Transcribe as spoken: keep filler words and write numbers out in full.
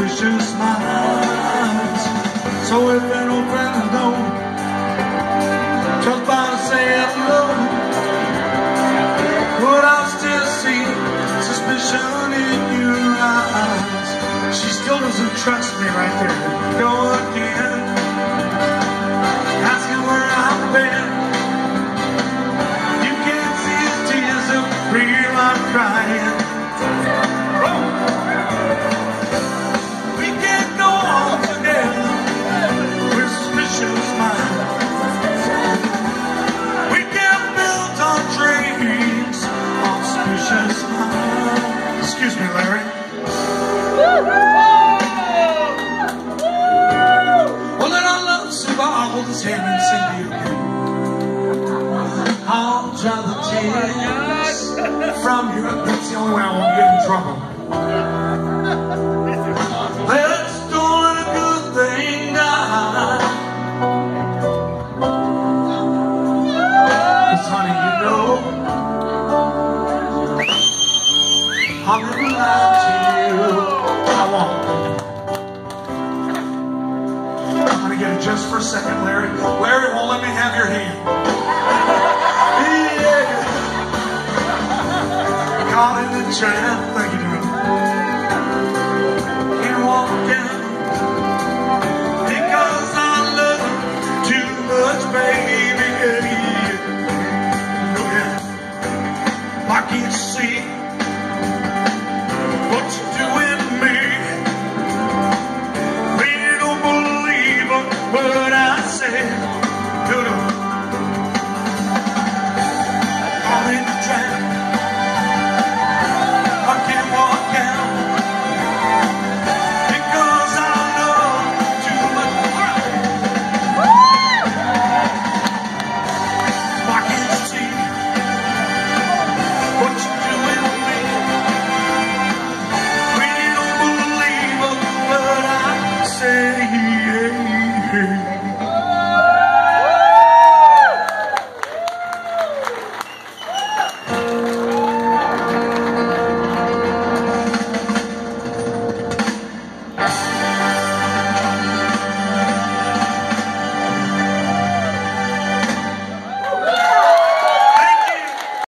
suspicious minds. So if that old friend don't just by to say hello, would I still see suspicion in your eyes? She still doesn't trust me right there. Go again, asking where I've been. You can't see his tears of real I'm crying. Oh. We can't go on together with suspicious minds. We can't build our dreams on suspicious minds. Excuse me, Larry. Well, then I love Siva. I'll hold his hand and sing to you again. I'll dry the tears from your. That's the only way I won't get in trouble. Let's do a good thing now. Cause honey, you know I'll never lie to you. I won't. I'm gonna get it just for a second, Larry. Larry won't let me have your hand. Yeah. Caught in the trap.